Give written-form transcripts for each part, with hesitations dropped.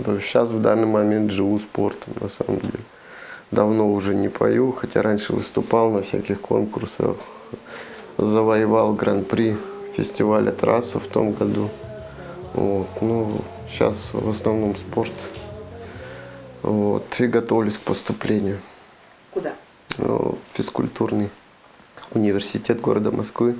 Сейчас в данный момент живу спортом, на самом деле. Давно уже не пою, хотя раньше выступал на всяких конкурсах. Завоевал гран-при фестиваля «Трасса» в том году. Вот. Ну, сейчас в основном спорт. Вот. И готовлюсь к поступлению. Куда? В физкультурный университет города Москвы.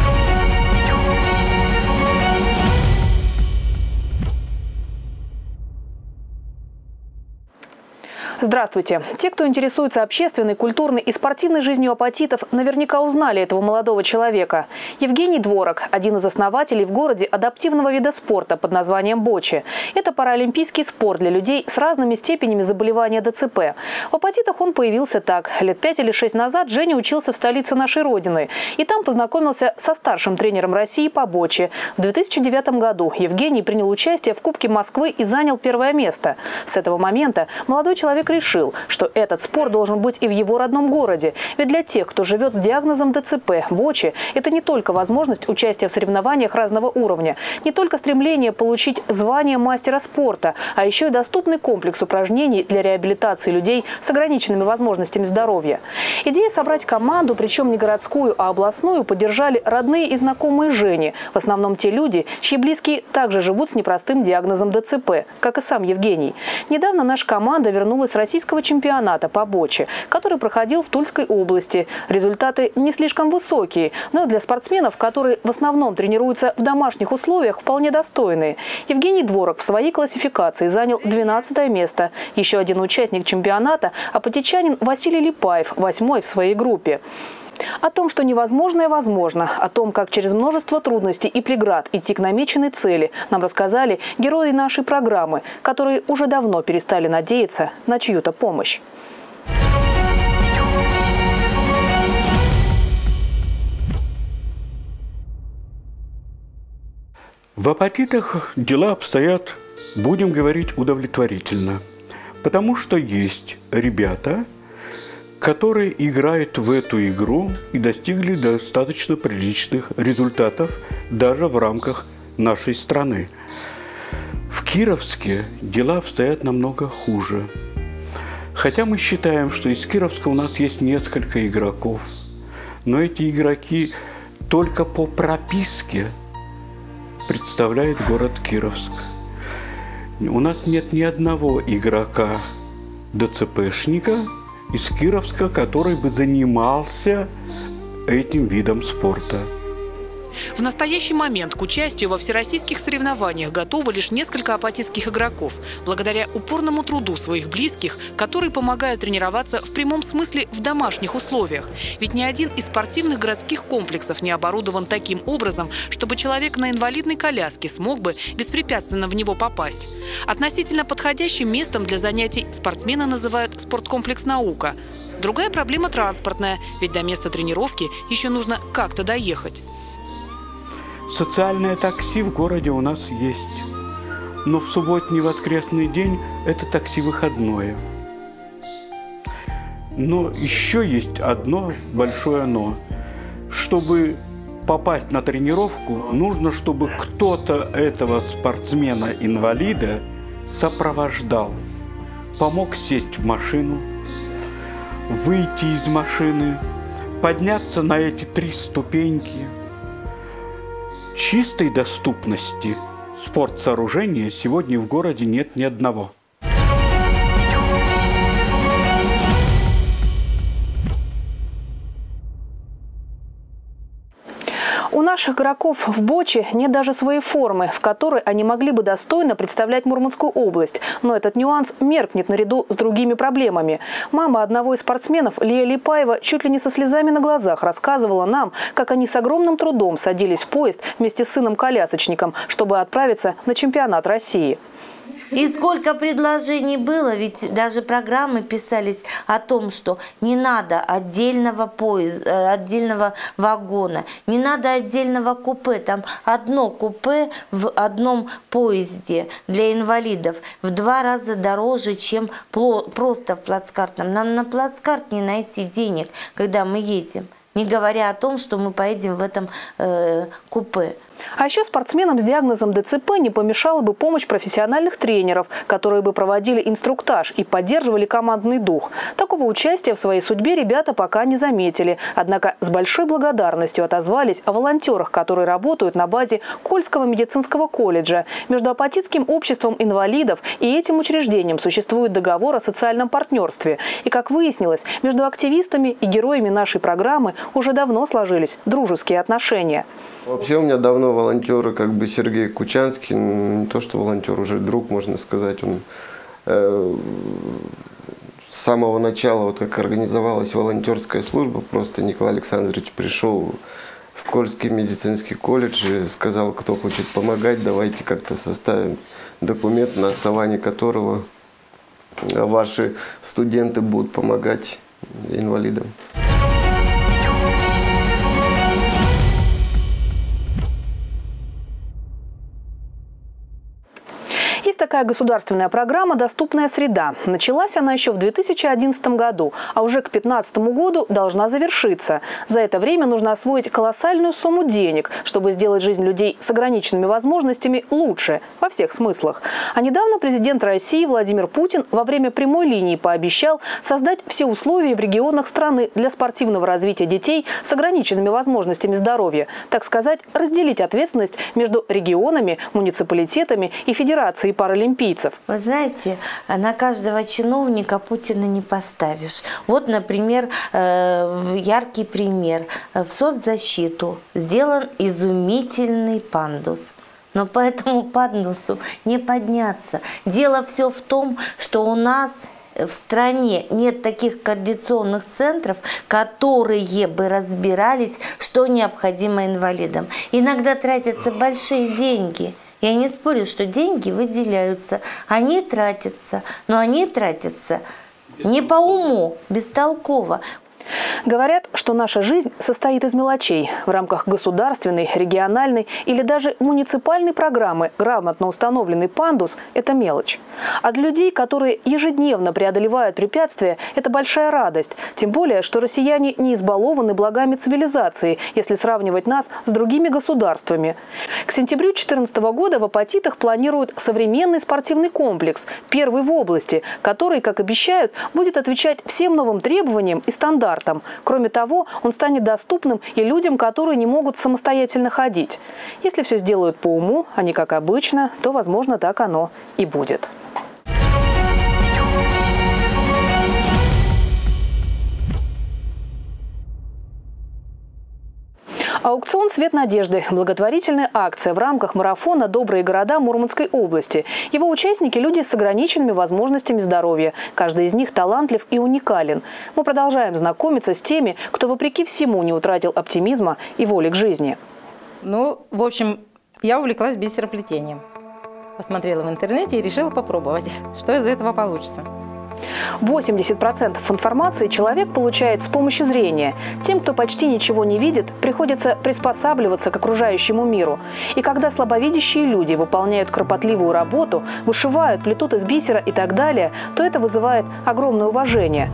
Здравствуйте. Те, кто интересуется общественной, культурной и спортивной жизнью апатитов, наверняка узнали этого молодого человека. Евгений Дворок – один из основателей в городе адаптивного вида спорта под названием бочи. Это паралимпийский спорт для людей с разными степенями заболевания ДЦП. В апатитах он появился так. Лет 5 или 6 назад Женя учился в столице нашей родины. И там познакомился со старшим тренером России по бочи. В 2009 году Евгений принял участие в Кубке Москвы и занял первое место. С этого момента молодой человек решил, что этот спорт должен быть и в его родном городе. Ведь для тех, кто живет с диагнозом ДЦП, бочи – это не только возможность участия в соревнованиях разного уровня, не только стремление получить звание мастера спорта, а еще и доступный комплекс упражнений для реабилитации людей с ограниченными возможностями здоровья. Идея собрать команду, причем не городскую, а областную, поддержали родные и знакомые Жени. В основном те люди, чьи близкие также живут с непростым диагнозом ДЦП, как и сам Евгений. Недавно наша команда вернулась с российского чемпионата по боче, который проходил в Тульской области. Результаты не слишком высокие, но для спортсменов, которые в основном тренируются в домашних условиях, вполне достойные. Евгений Дворок в своей классификации занял 12 место. Еще один участник чемпионата – апатичанин Василий Липаев, 8-й в своей группе. О том, что невозможное возможно, о том, как через множество трудностей и преград идти к намеченной цели, нам рассказали герои нашей программы, которые уже давно перестали надеяться на чью-то помощь. В апатитах дела обстоят, будем говорить, удовлетворительно, потому что есть ребята, которые играют в эту игру и достигли достаточно приличных результатов даже в рамках нашей страны. В Кировске дела обстоят намного хуже. Хотя мы считаем, что из Кировска у нас есть несколько игроков, но эти игроки только по прописке представляют город Кировск. У нас нет ни одного игрока ДЦПшника из Кировска, который бы занимался этим видом спорта. В настоящий момент к участию во всероссийских соревнованиях готовы лишь несколько апатитских игроков, благодаря упорному труду своих близких, которые помогают тренироваться в прямом смысле в домашних условиях. Ведь ни один из спортивных городских комплексов не оборудован таким образом, чтобы человек на инвалидной коляске смог бы беспрепятственно в него попасть. Относительно подходящим местом для занятий спортсмены называют спорткомплекс «Наука». Другая проблема транспортная, ведь до места тренировки еще нужно как-то доехать. Социальное такси в городе у нас есть, но в субботний воскресный день это такси выходное. Но еще есть одно большое «но». Чтобы попасть на тренировку, нужно, чтобы кто-то этого спортсмена-инвалида сопровождал, помог сесть в машину, выйти из машины, подняться на эти 3 ступеньки. Чистой доступности спортсооружения сегодня в городе нет ни одного. У наших игроков в боче нет даже своей формы, в которой они могли бы достойно представлять Мурманскую область. Но этот нюанс меркнет наряду с другими проблемами. Мама одного из спортсменов, Лия Липаева, чуть ли не со слезами на глазах рассказывала нам, как они с огромным трудом садились в поезд вместе с сыном-колясочником, чтобы отправиться на чемпионат России. И сколько предложений было, ведь даже программы писались о том, что не надо отдельного поезда, отдельного вагона, не надо отдельного купе. Там одно купе в одном поезде для инвалидов в 2 раза дороже, чем просто в плацкартном. Нам на плацкарт не найти денег, когда мы едем, не говоря о том, что мы поедем в этом купе. А еще спортсменам с диагнозом ДЦП не помешала бы помощь профессиональных тренеров, которые бы проводили инструктаж и поддерживали командный дух. Такого участия в своей судьбе ребята пока не заметили. Однако с большой благодарностью отозвались о волонтерах, которые работают на базе Кольского медицинского колледжа. Между Апатитским обществом инвалидов и этим учреждением существует договор о социальном партнерстве. И, как выяснилось, между активистами и героями нашей программы уже давно сложились дружеские отношения. Вообще у меня давно волонтеры, как бы Сергей Кучанский, не то что волонтер, уже друг, можно сказать. Он с самого начала, вот как организовалась волонтерская служба, просто Николай Александрович пришел в Кольский медицинский колледж и сказал, кто хочет помогать, давайте как-то составим документ, на основании которого ваши студенты будут помогать инвалидам. Есть такая государственная программа «Доступная среда». Началась она еще в 2011 году, а уже к 2015 году должна завершиться. За это время нужно освоить колоссальную сумму денег, чтобы сделать жизнь людей с ограниченными возможностями лучше во всех смыслах. А недавно президент России Владимир Путин во время прямой линии пообещал создать все условия в регионах страны для спортивного развития детей с ограниченными возможностями здоровья. Так сказать, разделить ответственность между регионами, муниципалитетами и федерацией паралимпийцев. Вы знаете, на каждого чиновника Путина не поставишь. Вот, например, яркий пример. В соцзащиту сделан изумительный пандус. Но по этому пандусу не подняться. Дело все в том, что у нас в стране нет таких координационных центров, которые бы разбирались, что необходимо инвалидам. Иногда тратятся большие деньги. Я не спорю, что деньги выделяются, они тратятся, но они тратятся не по уму, бестолково. Говорят, что наша жизнь состоит из мелочей. В рамках государственной, региональной или даже муниципальной программы грамотно установленный пандус – это мелочь. А для людей, которые ежедневно преодолевают препятствия, это большая радость. Тем более, что россияне не избалованы благами цивилизации, если сравнивать нас с другими государствами. К сентябрю 2014 года в Апатитах планируют современный спортивный комплекс, первый в области, который, как обещают, будет отвечать всем новым требованиям и стандартам. Кроме того, он станет доступным и людям, которые не могут самостоятельно ходить. Если все сделают по уму, а не как обычно, то, возможно, так оно и будет. Аукцион «Свет надежды» – благотворительная акция в рамках марафона «Добрые города» Мурманской области. Его участники – люди с ограниченными возможностями здоровья. Каждый из них талантлив и уникален. Мы продолжаем знакомиться с теми, кто вопреки всему не утратил оптимизма и воли к жизни. Ну, в общем, я увлеклась бисероплетением. Посмотрела в интернете и решила попробовать, что из этого получится. 80% информации человек получает с помощью зрения. Тем, кто почти ничего не видит, приходится приспосабливаться к окружающему миру. И когда слабовидящие люди выполняют кропотливую работу, вышивают, плетут из бисера и так далее, то это вызывает огромное уважение.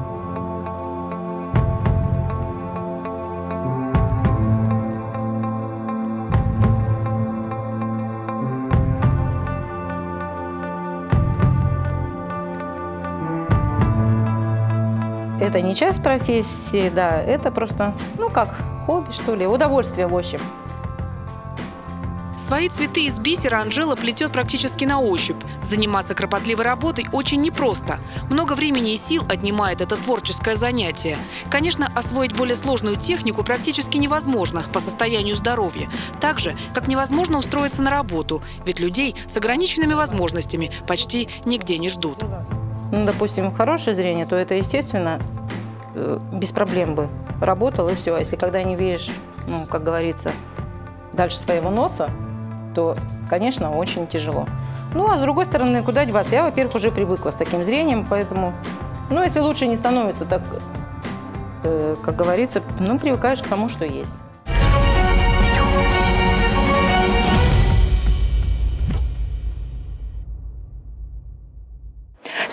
Это не часть профессии, да, это просто, ну как, хобби, что ли, удовольствие, в общем. Свои цветы из бисера Анжела плетет практически на ощупь. Заниматься кропотливой работой очень непросто. Много времени и сил отнимает это творческое занятие. Конечно, освоить более сложную технику практически невозможно по состоянию здоровья. Так же, как невозможно устроиться на работу, ведь людей с ограниченными возможностями почти нигде не ждут. Ну, допустим, хорошее зрение, то это, естественно, без проблем бы работал и все. А если когда не видишь, ну, как говорится, дальше своего носа, то, конечно, очень тяжело. Ну, а с другой стороны, куда деваться? Я, во-первых, уже привыкла с таким зрением, поэтому, ну, если лучше не становится, так, как говорится, ну, привыкаешь к тому, что есть. С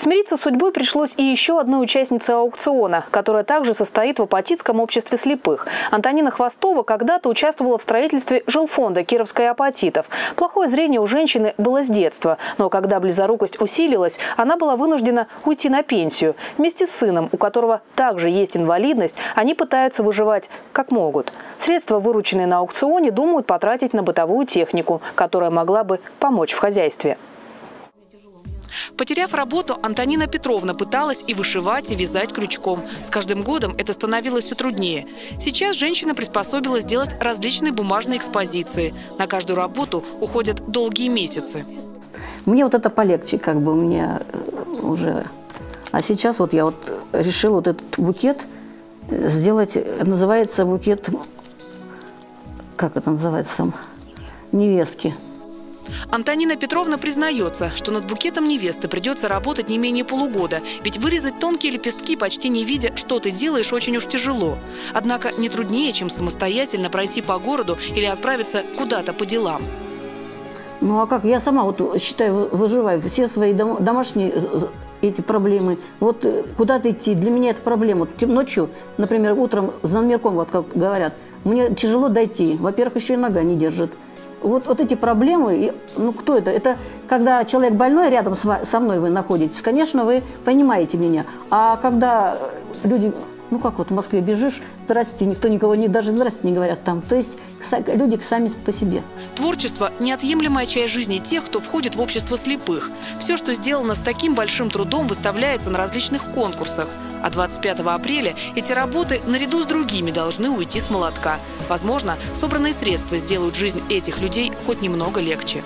Смириться с судьбой пришлось и еще одной участнице аукциона, которая также состоит в Апатитском обществе слепых. Антонина Хвостова когда-то участвовала в строительстве жилфонда Кировской Апатитов. Плохое зрение у женщины было с детства, но когда близорукость усилилась, она была вынуждена уйти на пенсию. Вместе с сыном, у которого также есть инвалидность, они пытаются выживать как могут. Средства, вырученные на аукционе, думают потратить на бытовую технику, которая могла бы помочь в хозяйстве. Потеряв работу, Антонина Петровна пыталась и вышивать, и вязать крючком. С каждым годом это становилось все труднее. Сейчас женщина приспособилась делать различные бумажные экспозиции. На каждую работу уходят долгие месяцы. Мне вот это полегче, как бы, мне уже. А сейчас вот я вот решила вот этот букет сделать, называется букет, как это называется, невестки. Антонина Петровна признается, что над букетом невесты придется работать не менее полугода, ведь вырезать тонкие лепестки, почти не видя, что ты делаешь, очень уж тяжело. Однако не труднее, чем самостоятельно пройти по городу или отправиться куда-то по делам. Ну а как? Я сама вот считаю, выживаю все свои домашние эти проблемы. Вот куда-то идти, для меня это проблема. Вот ночью, например, утром за номерком, вот как говорят, мне тяжело дойти. Во-первых, еще и нога не держит. Вот эти проблемы, ну кто это? Это когда человек больной, рядом со мной вы находитесь, конечно, вы понимаете меня. А когда люди, ну как вот в Москве бежишь, здрасте, никто никого даже здрасте не говорят там. То есть люди сами по себе. Творчество – неотъемлемая часть жизни тех, кто входит в общество слепых. Все, что сделано с таким большим трудом, выставляется на различных конкурсах. А 25 апреля эти работы наряду с другими должны уйти с молотка. Возможно, собранные средства сделают жизнь этих людей хоть немного легче.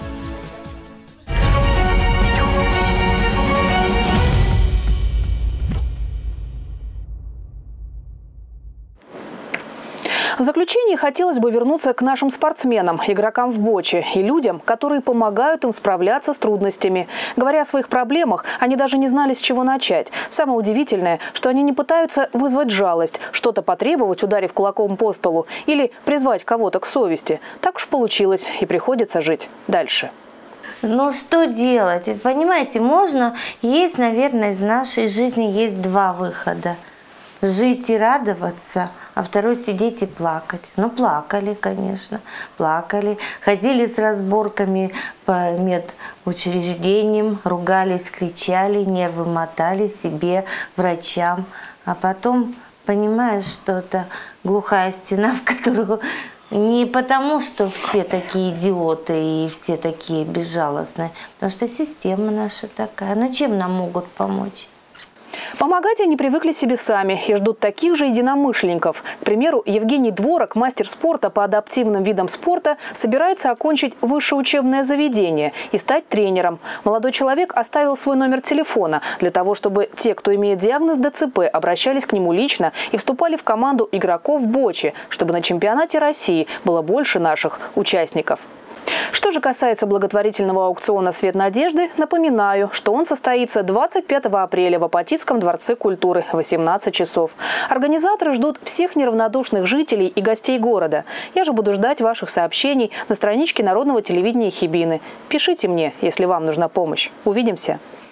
В заключение хотелось бы вернуться к нашим спортсменам, игрокам в боче и людям, которые помогают им справляться с трудностями. Говоря о своих проблемах, они даже не знали, с чего начать. Самое удивительное, что они не пытаются вызвать жалость, что-то потребовать, ударив кулаком по столу, или призвать кого-то к совести. Так уж получилось, и приходится жить дальше. Ну что делать? Понимаете, есть, наверное, из нашей жизни есть два выхода. Жить и радоваться, а второй сидеть и плакать. Ну, плакали, конечно, плакали. Ходили с разборками по медучреждениям, ругались, кричали, нервы мотали себе, врачам. А потом понимаешь, что это глухая стена, в которую не потому, что все такие идиоты и все такие безжалостные, потому что система наша такая. Ну, чем нам могут помочь? Помогать они привыкли себе сами и ждут таких же единомышленников. К примеру, Евгений Дворок, мастер спорта по адаптивным видам спорта, собирается окончить высшее учебное заведение и стать тренером. Молодой человек оставил свой номер телефона для того, чтобы те, кто имеет диагноз ДЦП, обращались к нему лично и вступали в команду игроков в боче, чтобы на чемпионате России было больше наших участников. Что же касается благотворительного аукциона «Свет надежды», напоминаю, что он состоится 25 апреля в Апатитском дворце культуры в 18 часов. Организаторы ждут всех неравнодушных жителей и гостей города. Я же буду ждать ваших сообщений на страничке Народного телевидения Хибины. Пишите мне, если вам нужна помощь. Увидимся!